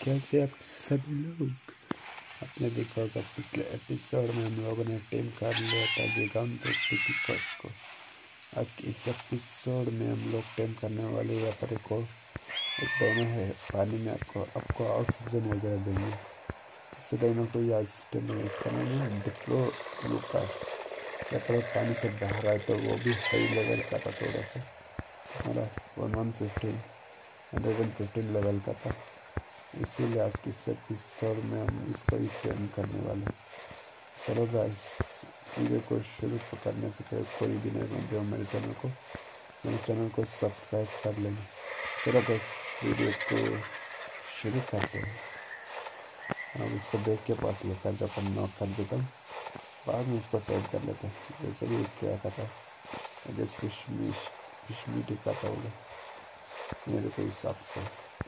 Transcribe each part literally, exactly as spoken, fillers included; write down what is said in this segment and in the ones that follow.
कैसे आप सभी लोग। आपने देखा होगा पिछले एपिसोड में हम लोगों ने टीम कर लिया था गिगांटोपिथिकस को। आज इस एपिसोड में हम लोग टीम करने वाले यहाँ पर एक और एक डायनो है पानी में। आपको आपको ऑक्सीजन वगैरह देंगे। इस डायनो को आज टीम में इसका नाम है डिप्लो लुकास। यहाँ पर पानी से बाहर आए तो वो भी हाई लेवल का था, थोड़ा सा हमारा one one fifteen hundred and fifteen level का था। इसीलिए आज के इस एपिसोड में हम इसको ही टेम करने वाले हैं। चलो गाइस, वीडियो को शुरू करने से पहले कोई भी नहीं बनते हो मेरे चैनल को मेरे चैनल को सब्सक्राइब कर लेना। चलो गाइस, वीडियो को शुरू करते हैं। हम इसको बेच के पास लेकर जब अपन नॉक कर देता हूँ, बाद में इसको टेम कर लेते हैं। जैसे भी क्या कहता है जैसे फिश मिश फिश मीट ही खाता होगा मेरे को हिसाब से।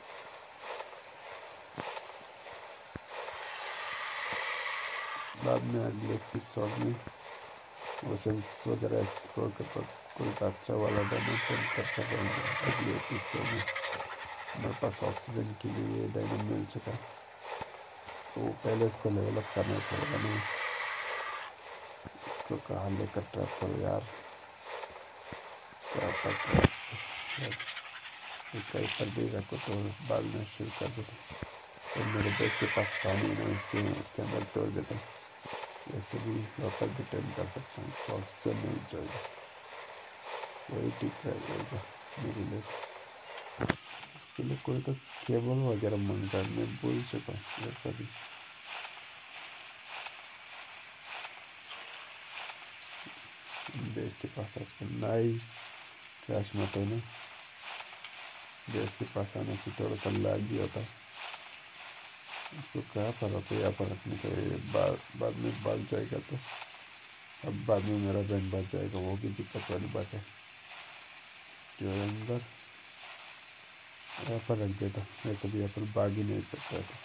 बाद में अगले एपिसोड में वो सब वगैरह एक्सप्लोर कर कोई अच्छा वाला डायमेंशन करते रहेंगे। अगले एपिसोड में मेरे पास ऑक्सीजन के लिए डायमंड मिल चुका है, तो पहले इसको लेवल अप करना पड़ेगा। नहीं इसको कहाँ लेकर ट्रैप करो यार, क्या पता कहीं पर भी रखो तो बाद में शुरू कर देते। तो मेरे बेस के पास पानी है, उसके इसके अंदर तोड़ देता हूँ। ऐसे भी वापस भी टेम कर सकता हूँ। इसको ऑक्सीजन नहीं चाहिए, वही ठीक रहेगा मेरे लिए। इसके लिए कोई तो केबल वगैरह मांगता है, मैं बोल चुका हूँ ऐसा भी। बेस के पास आजकल नाई क्रैश मत है ना, बेस के पास आने से थोड़ा सा लैग भी होता है। इसको क्या फर्क है, या फर्क नहीं करे, बाद बाद में भाग जाएगा तो अब बाद में मेरा बैंड बच जाएगा, वो भी दिक्कत वाली बात है। जो अंदर यहाँ पर रख देता, वैसे भी यहाँ पर भाग ही नहीं सकता था,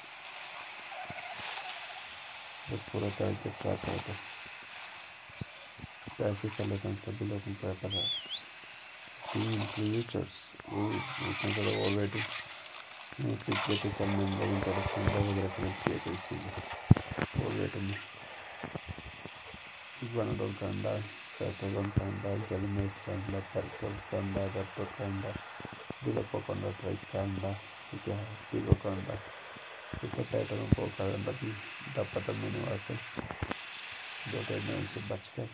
जब पूरा तरह के ट्रैक रहता पैसे कर लेता हूँ सभी लोगों को। यहाँ पर क्रिएचर्स ऑलरेडी पिछले के साल में हम लोगों का संडा वगैरह कनेक्ट किया था, इसीलिए ऑलरेडी में इग्वानोडोन का अंडा, पैथोगन का अंडा, गैलिमेस का अंडा, पैरसल्स का अंडा, रेप्टो का अंडा, डिलोपो का अंडा, ट्राइक का अंडा, ठीक है, टीगो का अंडा, इसे पैटर्न को का अंडा भी डब्बा तक मैंने वहाँ से दो टाइम में उनसे बच गए।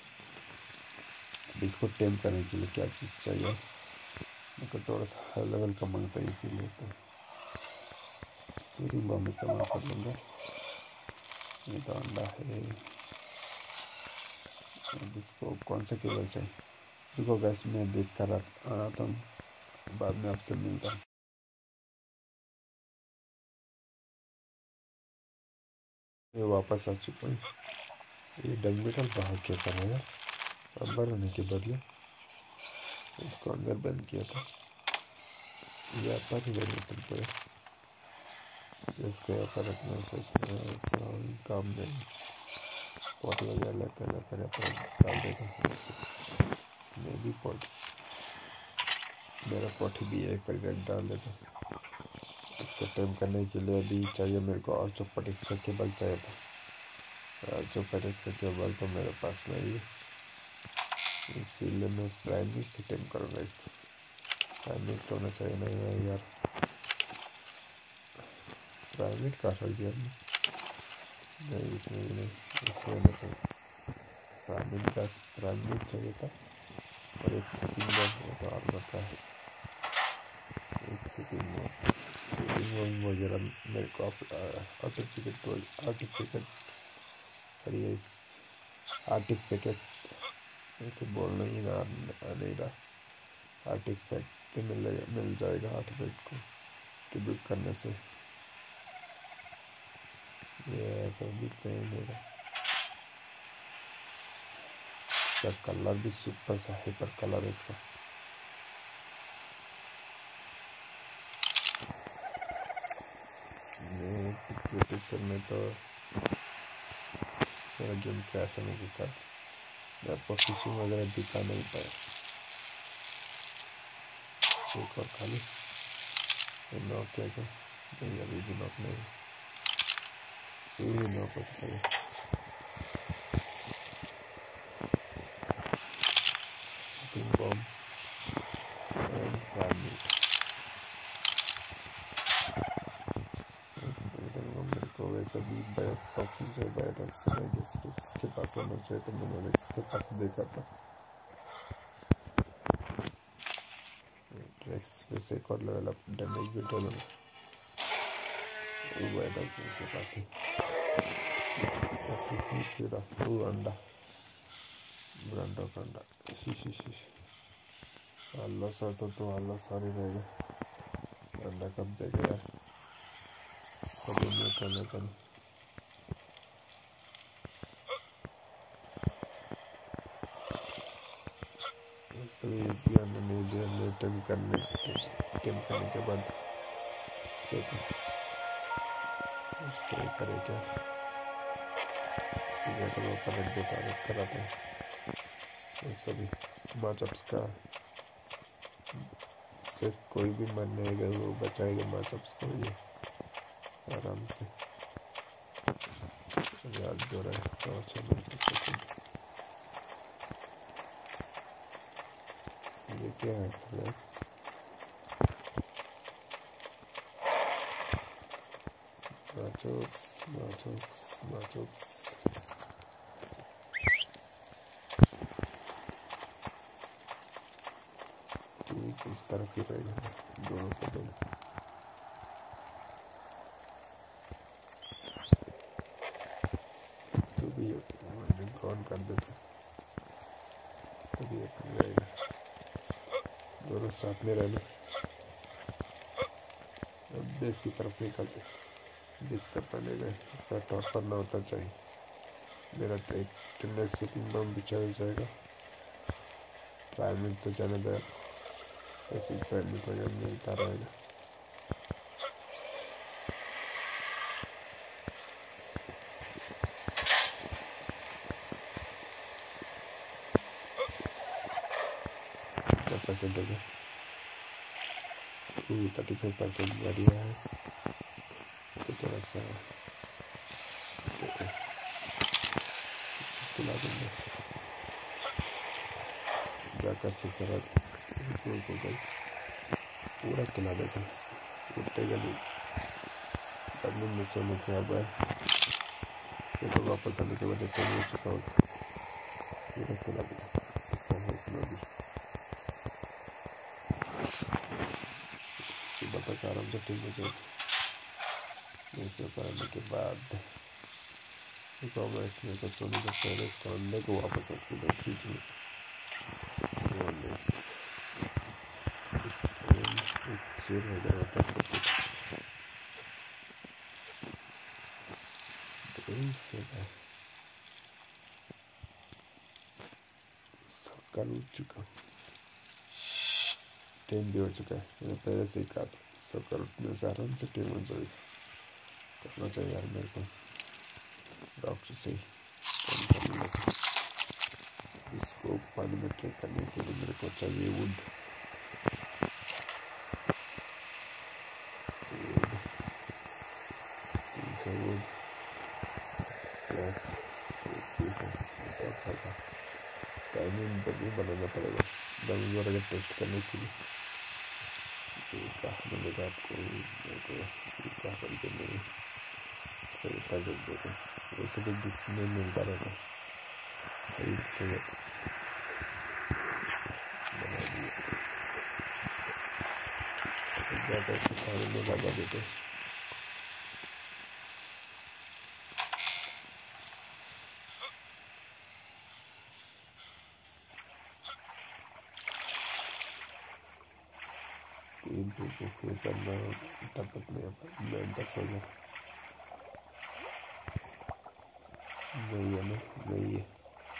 अब इसको टेम करने के लिए क्या चीज़ चाहिए, मेरे को थोड़ा सा हाई लेवल का मांगता है, इसीलिए तो शूटिंग बम इस्तेमाल कर लूँगा। ये तो अंडा है, इसको कौन सा केबल चाहिए देखो गैस मैं देख कर आता हूँ, बाद में आपसे मिलता हूँ। ये वापस आ चुका हूँ। ये डंगमेटल बाहर क्या कर रहा है, अंदर होने के बदले इसको अंदर बंद किया था। यहाँ पर ही डंगमेटल पर इसको यहाँ पर रखने से काम नहीं, पॉट वगैरह लेकर लेकर यहाँ पर डाल देता हूँ। मैं भी पॉट मेरा पॉट भी एक पर डाल देता हूँ। इसको टेम करने के लिए भी चाहिए मेरे को और चौपट इसका केबल चाहिए था। चौपट इसका केबल तो मेरे पास नहीं है, इसीलिए मैं प्राइमरी से टेम करूँगा। इसको प्राइमरी तो होना चाहिए नहीं यार, प्राइमरी का हो गया नहीं, इसमें भी नहीं, इसमें होना चाहिए प्राइमरी का प्राइमरी चाहिए था। और एक सिटिंग बॉल तो आप रखा है, एक सिटिंग बॉल सिटिंग बॉल वगैरह मेरे को आर्टिफिकेट आर्टिफिकेट अरे आर्टिफिकेट ऐसे बोलना ही ना नहीं रहा, आर्टिफैक्ट से मिल मिल जाएगा आर्टिफैक्ट को ट्रिब्यूट करने से। ये तो दिखते ही नहीं रहा, इसका कलर भी सुपर सा हाइपर कलर है इसका। पिछले एपिसोड में तो मेरा गेम क्रैश होने के कारण मैं आपको फिशिंग वगैरह दिखा नहीं पाया। एक और खाली नौ क्या क्या नहीं अभी भी नॉक नहीं, ये नॉक हो चुका है। तीन बॉम्ब एंड प्राइम मेरे को वैसे भी बैट ऑप्शन से बैट अक्सर है इसके पास होना चाहिए, तो मैंने इसके पास देखा था। रेक्स वैसे एक और लेवल अप डैमेज भी तो लगा वो बैट ऑप्शन के पास है। फिर वो अंडा ब्रांडो का अंडा शीशी शीशी अल्लाह सा तो तो अल्लाह सारी रहेगा अंडा कब जाएगा यार, कभी नहीं करना चाहिए। टेम करने टेम करने के बाद सोचा स्प्रे करे क्या, स्प्रे ऊपर रख देता रख कर आता है। ये सभी मैचअप्स का से कोई भी मर नहीं गया, वो बचाएगा मैचअप्स को ये आराम से। याद जो रहा है तो अच्छा मैचअप्स। ये क्या है यार, मैचअप्स मैचअप्स मैचअप्स ठीक इस तरफ ही रहेगा दोनों को दोनों। तो भी कौन कर देते तभी अपन रहेगा, दोनों साथ में रहना। अब बेस की तरफ निकलते दिखता पड़ेगा, इसका टॉप करना होता चाहिए। मेरा एक टेंडेंस से तीन बम भी चल जाएगा, प्राइमिंग तो जाने दे, ऐसी पहले को जब मिलता रहेगा। क्या परसेंट हो गया, थर्टी फाइव परसेंट बढ़िया है। तो थोड़ा सा खिला देंगे जाकर से करा पूरा खिला देते हैं उठेगा नहीं तब में सोने के अब से तो वापस आने के बाद एक हो चुका होगा पूरा खिला देते सुबह तक आराम से ठीक हो जाएगा। ऐसे करने के बाद कॉमर्स में तो सोने के पहले इसको अंडे को वापस रखी दो ठीक है। शेर हो जाएगा कल उठ चुका टेम भी हो चुका है, मैंने पहले से ही कहा था सो कल उठने से आराम से टेम हो जाएगी। करना चाहिए यार मेरे को डॉक्टर से इसको पानी में ट्रेक करने के लिए मेरे को चाहिए वुड वुड टाइमिंग बदली बनाना पड़ेगा दम वगैरह टेस्ट करने के लिए। कहा मैंने आपको कहा करके नहीं पैकेट देते वैसे तो गिफ्ट में मिलता रहता खरीद चाहिए बना दिए ज़्यादा खाने में लगा देते। फिर करना तब में मैं दस हो गया नहीं है ना नहीं है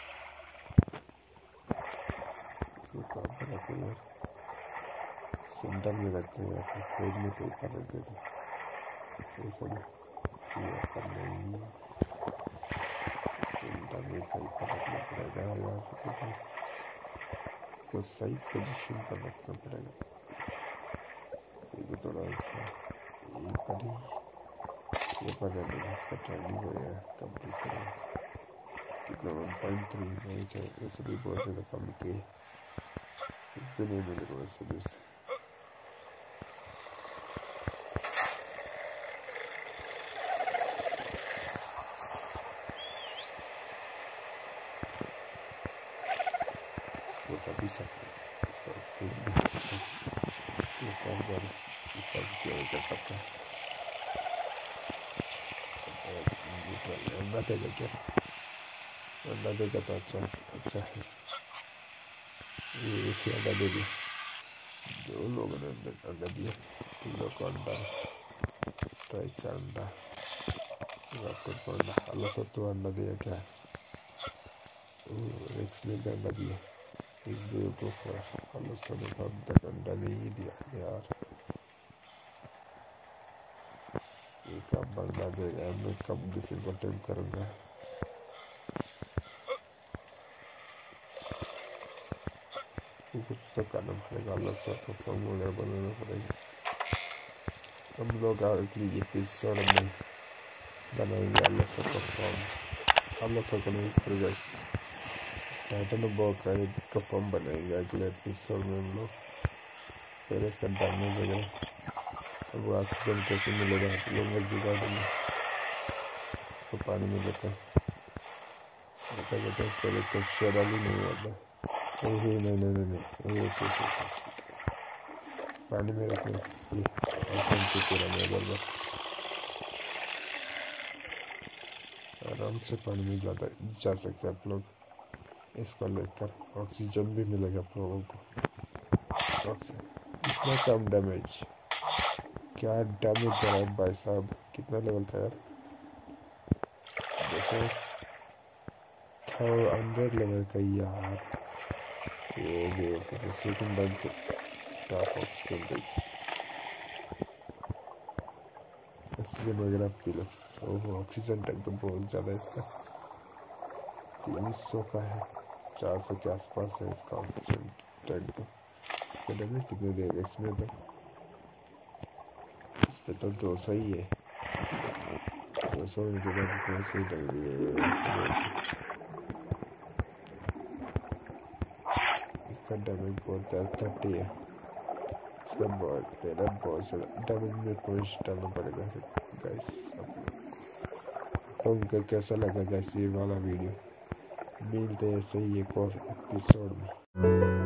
तो काम रखते हैं सेंटर में रखते हैं या फ्रिज में कोई कर देते थे ये सब किया कर नहीं सेंटर में कहीं पर रखना पड़ेगा या फिर को सही पोजीशन पर रखना पड़ेगा। थोड़ा सा अरे ये पता नहीं इसका ट्रेनिंग हो गया कंप्लीट करें कितना वन पॉइंट थ्री नहीं चाहिए वैसे भी बहुत ज़्यादा कम किए भी नहीं मिलेगा वैसे भी वो कभी सकते इसका फिर भी इसका घर इसका क्या होगा पक्का अंडा देगा क्या अंडा देगा तो अच्छा अच्छा है ये अंडा दे दिया दो लोगों ने अंडा दिया तीन लोग को अंडा ट्राई का अंडा रैप्टर को अंडा अल्लाह सब तो अंडा दिया क्या रेक्स ने भी अंडा दिया इस बेवकूफ़ अल्लाह सब ने तो अब तक अंडा नहीं दिया यार ये कब बनना देगा मैं कब डिफिन को टेम करूँगा कुछ तो करना पड़ेगा अल्लाह सब को फॉर्म वगैरह बनाना पड़ेगा हम लोग अगली एपिसोड में बनाएंगे अल्लाह सब का फॉर्म अल्लाह सब को नहीं करेगा टाइटन बॉक का फॉर्म बनाएंगे अगले एपिसोड में हम लोग पहले इसका डैमेज वगैरह वो ऑक्सीजन कैसे मिलेगा लोग जुगाड़ देंगे उसको पानी में देता देखा जाता है पहले इसका शराब ही नहीं होता नहीं नहीं नहीं नहीं नहीं नहीं ठीक है पानी में रखने से पूरा में बर्बाद आराम से पानी में ज़्यादा जा सकते हैं आप लोग इसको लेकर ऑक्सीजन भी मिलेगा आप लोगों को इतना कम डैमेज क्या डैमेज दे रहा है भाई साहब कितना लेवल का यार देखो हंड्रेड लेवल का यार ये भी शूटिंग बंद को टॉप ऑक्सीजन दे ऑक्सीजन वगैरह पी लो ओह ऑक्सीजन टैंक तो बहुत ज़्यादा है इसका तीन सौ का है चार सौ के आसपास है इसका ऑक्सीजन टैंक तो इसका डैमेज कितने देगा इसमें तो तो दो सौ ही है दो सौ में के बाद कौन सी इसका डैमेज बहुत ज़्यादा थर्टी है इसका बहुत पहला बहुत ज़्यादा डैमेज में पॉइंट्स डालना पड़ेगा गाइस उनका कैसा लगा गाइस ये वाला वीडियो मिलते हैं ऐसे ही एक और एपिसोड में।